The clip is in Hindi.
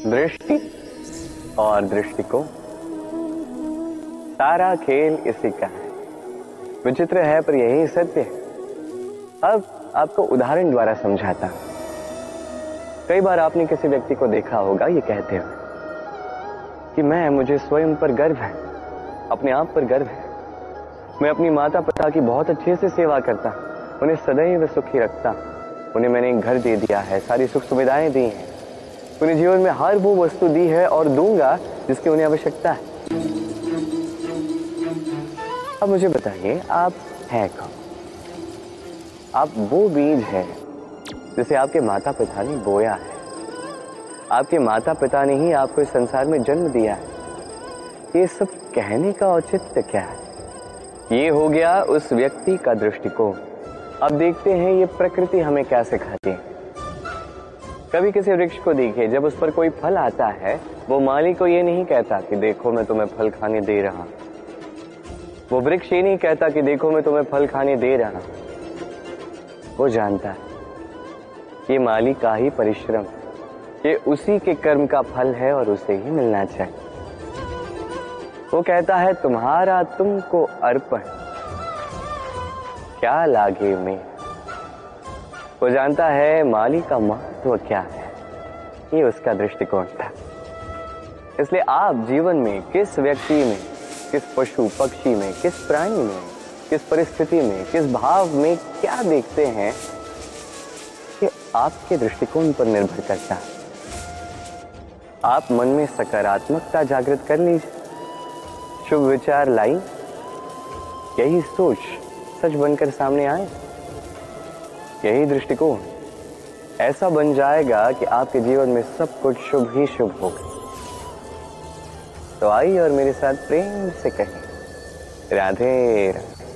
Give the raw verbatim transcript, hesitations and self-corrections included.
दृष्टि और दृष्टिकोण, सारा खेल इसी का है। विचित्र है पर यही सत्य है। अब आपको उदाहरण द्वारा समझाता हूं। कई बार आपने किसी व्यक्ति को देखा होगा ये कहते हुए कि मैं मुझे स्वयं पर गर्व है, अपने आप पर गर्व है, मैं अपनी माता पिता की बहुत अच्छे से सेवा करता, उन्हें सदैव सुखी रखता, उन्हें मैंने एक घर दे दिया है, सारी सुख सुविधाएं दी हैं, उन्हें जीवन में हर वो वस्तु दी है और दूंगा जिसकी उन्हें आवश्यकता है। अब मुझे बताइए आप हैं कौन? आप वो बीज है जिसे आपके माता पिता ने बोया है। आपके माता पिता ने ही आपको इस संसार में जन्म दिया है। ये सब कहने का औचित्य क्या है? ये हो गया उस व्यक्ति का दृष्टिकोण। अब देखते हैं ये प्रकृति हमें क्या सिखाती है। कभी किसी वृक्ष को देखिए, जब उस पर कोई फल आता है वो माली को ये नहीं कहता कि देखो मैं तुम्हें फल खाने दे रहा हूं। वो वृक्ष ये नहीं कहता कि देखो मैं तुम्हें फल खाने दे रहा हूं। वो जानता है ये माली का ही परिश्रम, ये उसी के कर्म का फल है और उसे ही मिलना चाहिए। वो कहता है तुम्हारा तुमको अर्पण, क्या लागे में। वो जानता है माली का महत्व क्या है। ये उसका दृष्टिकोण था। इसलिए आप जीवन में किस व्यक्ति में, किस पशु पक्षी में, किस प्राणी में, किस परिस्थिति में, किस भाव में क्या देखते हैं, ये आपके दृष्टिकोण पर निर्भर करता है। आप मन में सकारात्मकता जागृत कर लीजिए, शुभ विचार लाई, यही सोच सच बनकर सामने आए, यही दृष्टिकोण ऐसा बन जाएगा कि आपके जीवन में सब कुछ शुभ ही शुभ होगा। तो आइए और मेरे साथ प्रेम से कहें राधे राधे।